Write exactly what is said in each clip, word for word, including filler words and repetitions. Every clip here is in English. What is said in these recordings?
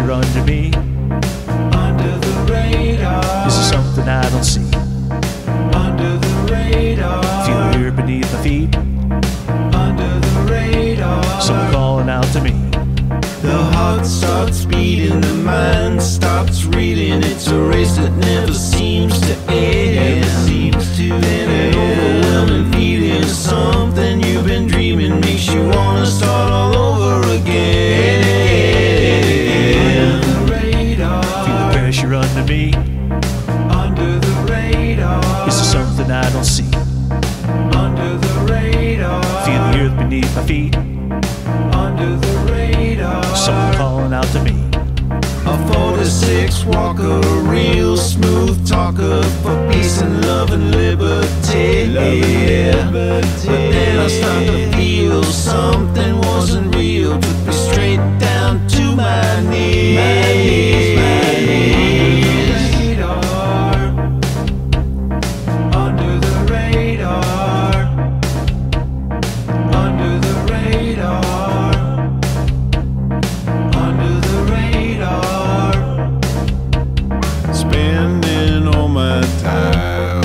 pressure under me. Under the radar. This is something I don't see. Under the radar. Feel the earth beneath my feet. Under the radar. Someone calling out to me. The heart starts beating, the mind starts reeling. It's a race that never seems to end. Never seems to end. An overwhelming feeling, something you've been dreaming, makes you wanna start all over again. Under the radar. Feel the pressure under me. Under the radar. This is something I don't see. Under the radar. Feel the earth beneath my feet. Under the radar. Someone calling out to me. A forty-six walker, a real smooth talker, for peace and love and liberty. Yeah. But then I start to feel something wasn't real. Took me straight down to my knees. My knees, my knees. Under the radar. Under the radar. Under the radar. Spending all my time.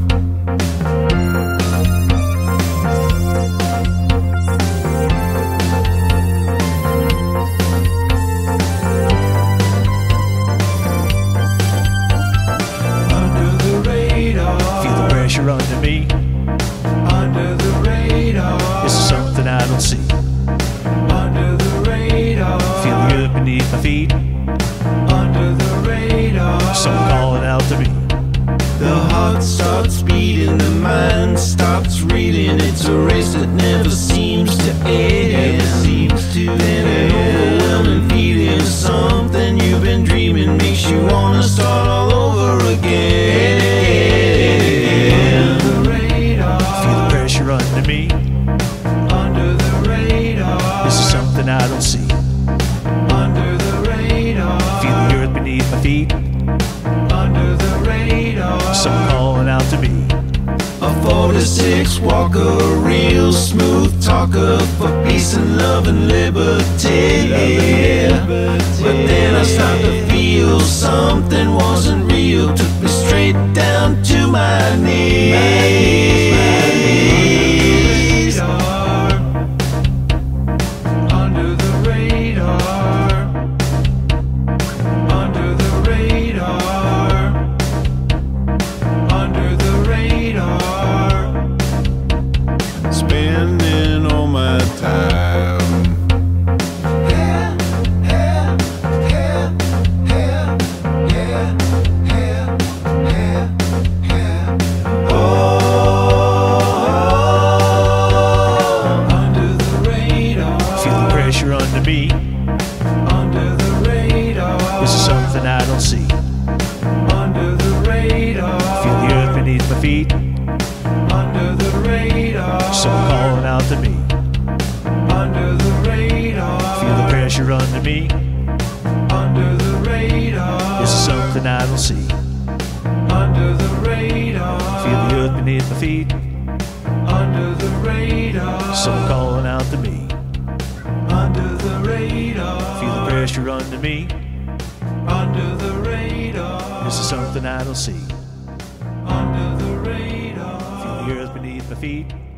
Under the radar. Feel the pressure under me. Under the radar. This is something I don't see. Under the radar. Feel the earth beneath my feet. Under the radar. Someone calling out to me. The heart starts beating, the mind starts reeling. It's a race that never seems to end. Never seems to end. An overwhelming feeling, something you've been dreaming, makes you wanna start all over again. Under the radar. Feel the pressure under me. Under the radar. This is something I don't see. Under the radar. Feel the earth beneath my feet. Under the radar. Someone calling out to me. A forty-six walker, a real smooth talker, for peace and love and liberty. Yeah. But then I start to feel something wasn't real. Took me straight down to my knees. My knees. Under the radar. Under the radar. Under the radar. Spending all my time. Yeah, yeah, yeah, yeah, yeah, yeah, yeah, yeah. Oh, under the radar. Feel the pressure under me. Under the radar. This is something I don't see. Under the radar. Feel the earth beneath my feet. Under the radar. Someone calling out to me. Under the radar. Feel the pressure under me. Under the radar. This is something I don't see. Under the radar. Feel the earth beneath my feet. Under the radar. Someone calling out to me. Under the radar. Feel the pressure under me. Under the radar. This is something I don't see. Under the radar. Feel the earth beneath my feet.